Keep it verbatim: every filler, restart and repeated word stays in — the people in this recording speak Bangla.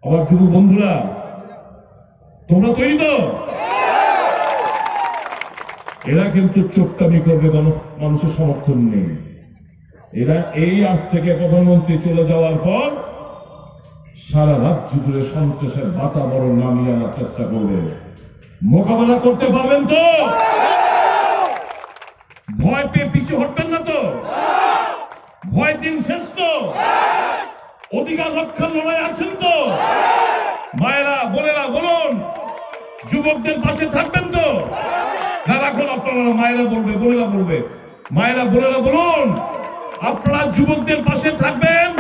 আমার যুব বন্ধুরা, তোমরা তৈরি তো? এরা কিন্তু চোট্টামি করবে, মানুষের সমর্থন নেই। এরা এই আজ থেকে প্রধানমন্ত্রী চলে যাওয়ার পর সারা রাজ্য জুড়ে সন্ত্রাসের বাতাবরণ নামিয়ে আনার চেষ্টা করবে। মোকাবেলা করতে পারবেন তো? ভয় পেয়ে পিছু হটবেন না তো? ভয় দিন শেষ তো? অধিকার রক্ষার লড়াই আছেন তো? মায়েরা বোনেরা বলুন, যুবকদের পাশে থাকবেন তো? না রাখুন, আপনারা মায়েরা বলবে, বোনেরা বলবে, মায়েরা বোনেরা বলুন, আপনারা যুবকদের পাশে থাকবেন